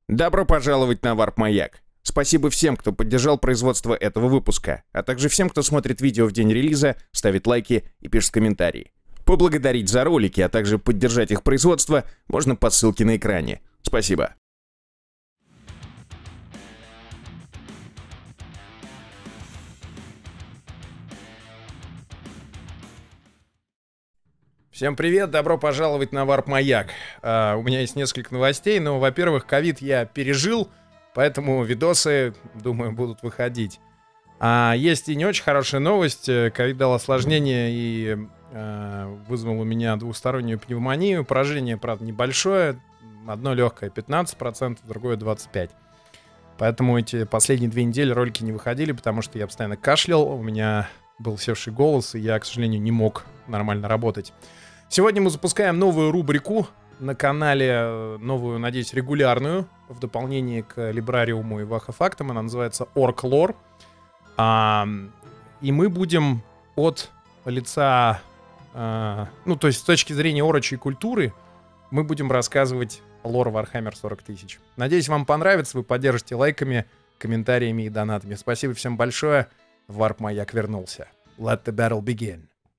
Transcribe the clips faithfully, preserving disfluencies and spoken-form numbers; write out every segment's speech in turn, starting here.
Добро пожаловать на Warp Маяк. Спасибо всем, кто поддержал производство этого выпуска, а также всем, кто смотрит видео в день релиза, ставит лайки и пишет комментарии. Поблагодарить за ролики, а также поддержать их производство можно по ссылке на экране. Спасибо. Всем привет, добро пожаловать на Warp Маяк. Uh, у меня есть несколько новостей, но, во-первых, ковид я пережил, поэтому видосы, думаю, будут выходить. А есть и не очень хорошая новость. Ковид дал осложнение и uh, вызвал у меня двустороннюю пневмонию. Поражение, правда, небольшое. Одно легкое пятнадцать процентов, другое двадцать пять процентов. Поэтому эти последние две недели ролики не выходили, потому что я постоянно кашлял, у меня был севший голос, и я, к сожалению, не мог нормально работать. Сегодня мы запускаем новую рубрику на канале, новую, надеюсь, регулярную, в дополнение к Либрариуму и Вахафактам. Она называется Orc Lore. А, и мы будем от лица, а, ну, то есть с точки зрения орочей культуры, мы будем рассказывать лор Warhammer сорок тысяч. Надеюсь, вам понравится, вы поддержите лайками, комментариями и донатами. Спасибо всем большое. Warp Маяк вернулся. Let the battle begin.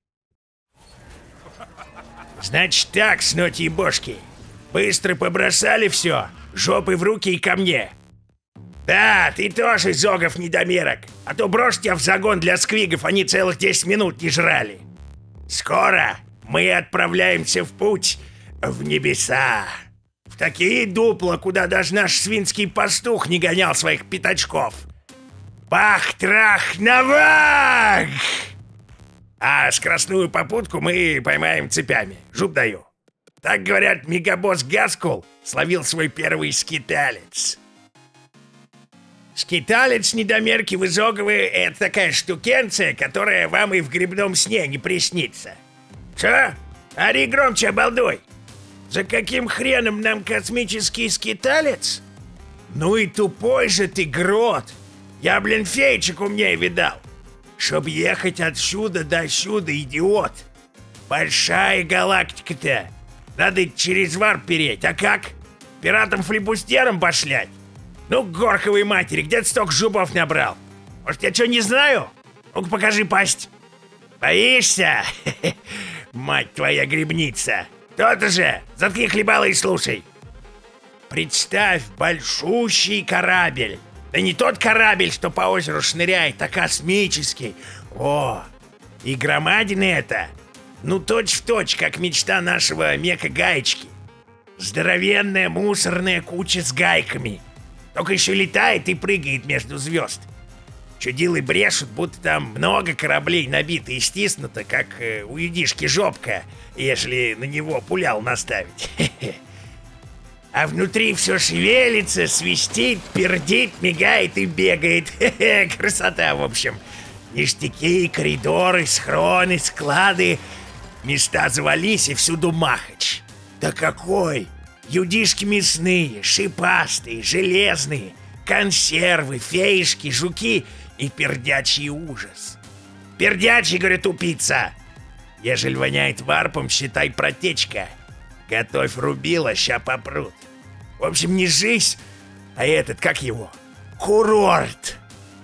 Значит так, сноти и бошки. Быстро побросали все, жопы в руки и ко мне. Да, ты тоже, Зогов недомерок. А то брошь тебя в загон для сквигов, они целых десять минут не жрали. Скоро мы отправляемся в путь в небеса. В такие дупла, куда даже наш свинский пастух не гонял своих пятачков. Бах-трах-навах! А скоростную попутку мы поймаем цепями. Жуп даю. Так говорят, мегабосс Гаскул словил свой первый скиталец. Скиталец, недомерки вы Зоговы, это такая штукенция, которая вам и в грибном сне не приснится. Чё? Ори громче, обалдуй! За каким хреном нам космический скиталец? Ну и тупой же ты, Грот! Я, блин, феечек умнее видал. Чтоб ехать отсюда до сюда, идиот. Большая галактика-то. Надо через варп переть, а как? Пиратам-флибустерам пошлять? Ну, к горховой матери, где ты столько жубов набрал? Может, я что, не знаю? Ну-ка, покажи пасть. Боишься? Мать твоя грибница. То-то же, заткни хлебало и слушай. Представь, большущий корабль. Да не тот корабль, что по озеру шныряет, а космический. О, и громадина это. Ну, точь-в-точь, как мечта нашего мека-гаечки. Здоровенная мусорная куча с гайками. Только еще летает и прыгает между звезд. Чудилы брешут, будто там много кораблей набито и стиснуто, как э, у едишки жопка, если на него пулял наставить. А внутри все шевелится, свистит, пердит, мигает и бегает. Хе-хе, красота, в общем. Ништяки, коридоры, схроны, склады. Места завались и всюду махач. Да какой! Юдишки мясные, шипастые, железные, консервы, феишки, жуки и пердячий ужас. Пердячий, говорю, тупица. Ежели воняет варпом, считай протечка. Готовь рубила, ща попрут. В общем, не жизнь, а этот, как его, курорт.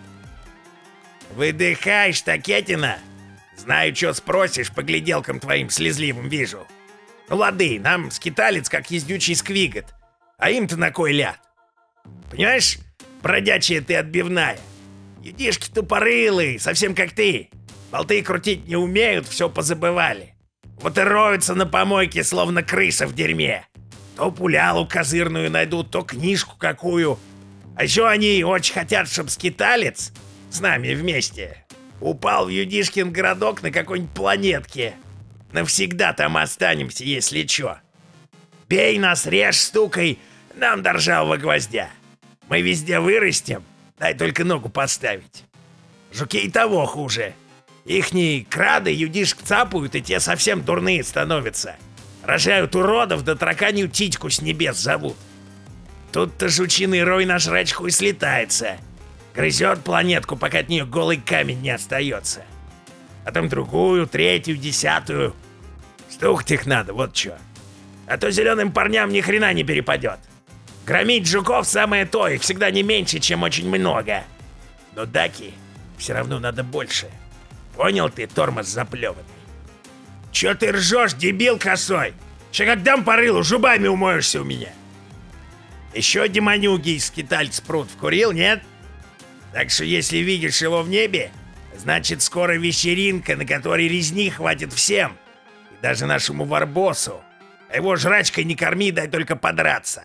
Выдыхай, штакетина. Знаю, что спросишь, по гляделкам твоим слезливым вижу. Ну лады, нам скиталец, как ездючий сквигот. А им-то на кой ляд? Понимаешь, бродячая ты отбивная. Едишки тупорылые, совсем как ты. Болты крутить не умеют, все позабывали. Вот и роются на помойке, словно крыса в дерьме. То пулялу козырную найдут, то книжку какую. А еще они очень хотят, чтоб скиталец с нами вместе упал в Юдишкин городок на какой-нибудь планетке. Навсегда там останемся, если чё. Бей нас, режь, стукай, нам до ржавого гвоздя. Мы везде вырастем, дай только ногу поставить. Жуки и того хуже. Ихние крады юдишек цапают, и те совсем дурные становятся. Рожают уродов, да тараканью титьку с небес зовут. Тут-то жучиный рой на жрачку и слетается. Грызет планетку, пока от нее голый камень не остается. Потом другую, третью, десятую. Стукать их надо, вот чё. А то зеленым парням ни хрена не перепадет. Громить жуков самое то, их всегда не меньше, чем очень много. Но даки все равно надо больше. Понял ты, тормоз заплеванный? Чё ты ржешь, дебил косой? Че как дам по рылу, зубами умоешься у меня. Еще демонюги из скитальц пруд вкурил, нет? Так что если видишь его в небе, значит скоро вечеринка, на которой резни хватит всем. И даже нашему варбосу. А его жрачкой не корми, дай только подраться.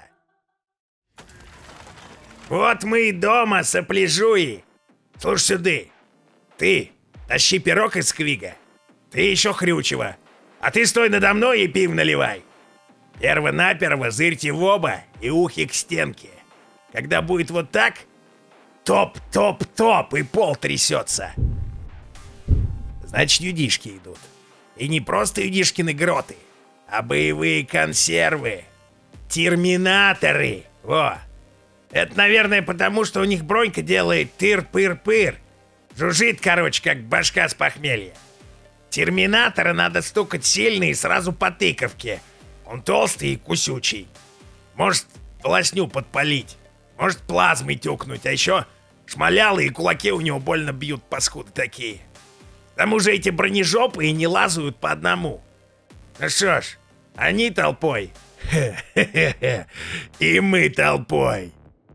Вот мы и дома, сопляжуи. Слушай сюда. Ты тащи пирог из Сквига. Ты еще хрючево. А ты стой надо мной и пив наливай. Перво-наперво зырьте в оба и ухи к стенке. Когда будет вот так, топ-топ-топ, и пол трясется. Значит, юдишки идут. И не просто юдишкины гроты, а боевые консервы. Терминаторы. Во. Это, наверное, потому, что у них бронька делает тыр-пыр-пыр. Жужжит, короче, как башка с похмелья. Терминатора надо стукать сильно и сразу по тыковке. Он толстый и кусючий. Может, полосню подпалить. Может, плазмой тюкнуть. А еще шмалялы и кулаки у него больно бьют, паскуды такие. К тому же эти бронежопы и не лазают по одному. Ну что ж, они толпой. И мы толпой.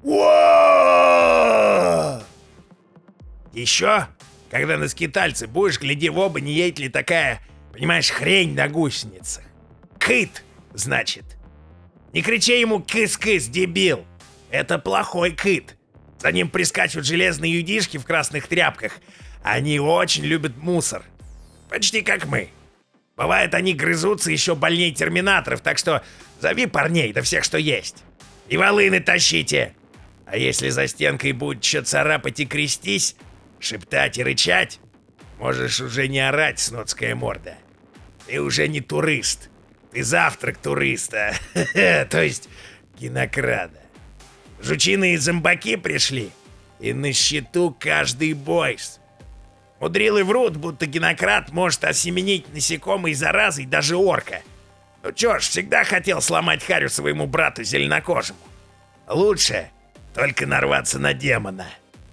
Еще, когда на скитальце будешь, гляди в оба, не едет ли такая, понимаешь, хрень на гусеницах. Кыт, значит. Не кричи ему кыс-кыс, дебил. Это плохой кыт. За ним прискачут железные юдишки в красных тряпках. Они очень любят мусор. Почти как мы. Бывает, они грызутся еще больнее терминаторов, так что зови парней, да всех, что есть. И волыны тащите. А если за стенкой будет что царапать и крестись, шептать и рычать, можешь уже не орать, снотская морда. Ты уже не турист. Ты завтрак туриста. То есть кинокрада. Жучины и зомбаки пришли, и на счету каждый бойс. Мудрилы врут, будто генократ может осеменить насекомой заразой даже орка. Ну чё ж, всегда хотел сломать харю своему брату зеленокожему. Лучше только нарваться на демона.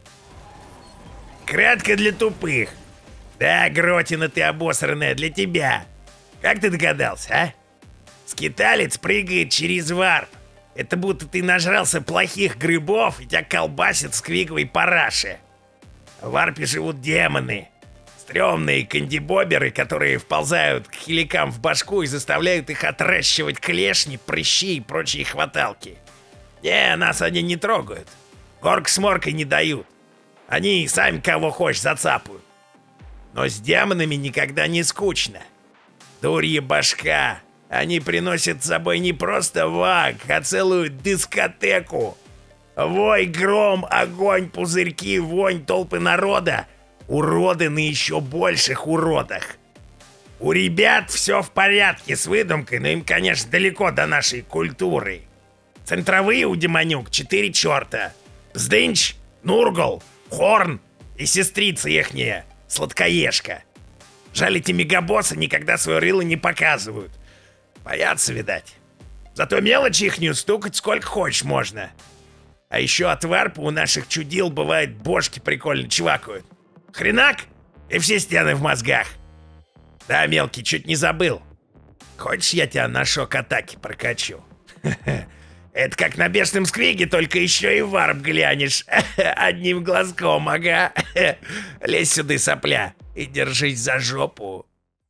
Кратко для тупых. Да, Гротина ты обосранная, для тебя. Как ты догадался, а? Скиталец прыгает через варп. Это будто ты нажрался плохих грибов и тебя колбасит в сквиговой параше. В варпе живут демоны. Стрёмные кандибоберы, которые вползают к хиликам в башку и заставляют их отращивать клешни, прыщи и прочие хваталки. Не, нас они не трогают. Горк с моркой не дают. Они сами кого хочешь зацапают. Но с демонами никогда не скучно. Дурья башка. Они приносят с собой не просто ваг, а целую дискотеку. Вой, гром, огонь, пузырьки, вонь, толпы народа. Уроды на еще больших уродах. У ребят все в порядке с выдумкой, но им, конечно, далеко до нашей культуры. Центровые у демонюк четыре черта. Бздынч, Нургл, Хорн и сестрица ихняя, Сладкоежка. Жаль, эти мегабоссы никогда свое рыло не показывают. Боятся, видать. Зато мелочи ихнюю стукать сколько хочешь можно. А еще от варпа у наших чудил бывает бошки прикольно чвакают. Хренак, и все стены в мозгах. Да, мелкий, чуть не забыл. Хочешь, я тебя на шок-атаке прокачу? Это как на бешеном сквиге, только еще и варп глянешь. Одним глазком, ага. Лезь сюда, сопля, и держись за жопу.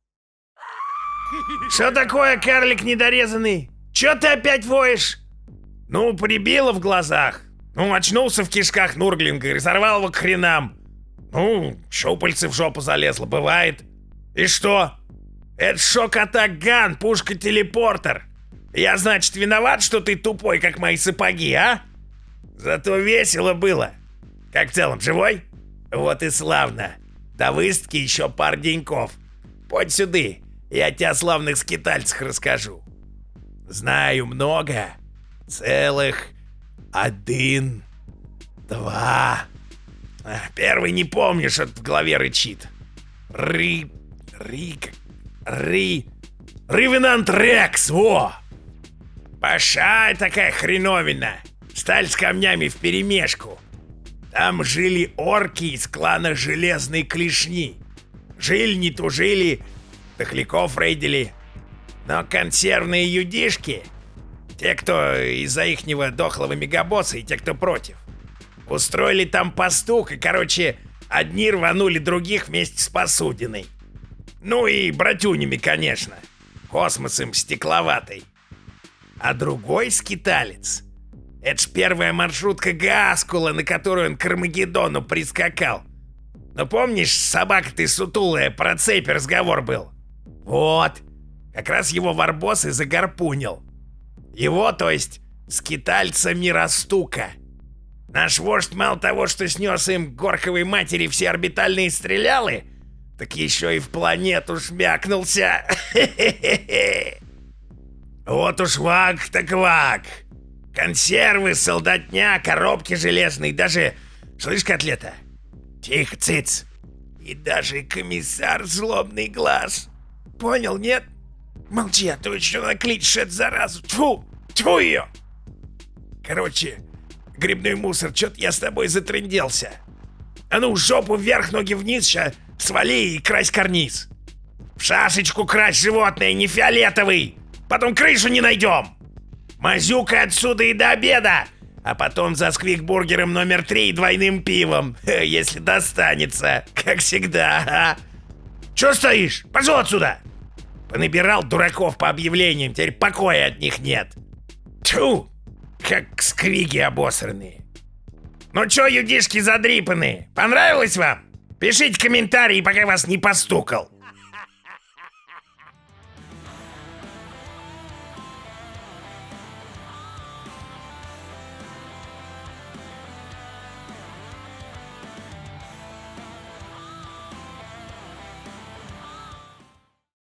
Что такое, карлик недорезанный? Че ты опять воешь? Ну, прибило в глазах. Ну, очнулся в кишках Нурглинга и разорвал его к хренам. Ну, щупальце в жопу залезло, бывает. И что? Это шок-атак ган, пушка-телепортер. Я, значит, виноват, что ты тупой, как мои сапоги, а? Зато весело было. Как в целом, живой? Вот и славно. До выставки еще пар деньков. Подь сюда, я тебе о славных скитальцах расскажу. Знаю много. Целых один, два. Первый не помню, что в голове рычит. Ри... Ри... Ри... Ревенант Рекс, во! Пошай такая хреновина. сталь с камнями вперемешку. Там жили орки из клана Железной Клешни. Жили, не тужили, дохляков рейдили. Но консервные юдишки, те, кто из-за ихнего дохлого мегабосса и те, кто против, устроили там пастух, и, короче, одни рванули других вместе с посудиной. Ну и братюнями, конечно. Космос им стекловатый. А другой скиталец — это ж первая маршрутка Гаскула, на которую он к Армагеддону прискакал. Ну помнишь, собака ты сутулая, про цепи разговор был? Вот, как раз его варбос и загарпунил. Его, то есть, скитальца Миростука. Наш вождь мало того, что снес им горковой матери все орбитальные стрелялы, так еще и в планету шмякнулся. Вот уж вак так вак. Консервы, солдатня, коробки железные, даже... Слышь, котлета? Тихо, циц. И даже комиссар Злобный Глаз. Понял, нет? Молчи, а то еще накличешь эту заразу. Тьфу, тьфу ее. Короче, грибной мусор, что-то я с тобой затрынделся. А ну, жопу вверх, ноги вниз, ща свали и крась карниз. В шашечку крась, животное, не фиолетовый. Потом крышу не найдем. Мазюка отсюда и до обеда. А потом за сквикбургером номер три и двойным пивом. Если достанется, как всегда. Че стоишь? Пошел отсюда. Понабирал дураков по объявлениям, теперь покоя от них нет. Тьфу, как сквиги обосранные. Ну чё, юдишки задрипанные, понравилось вам? Пишите комментарии, пока вас не постукал.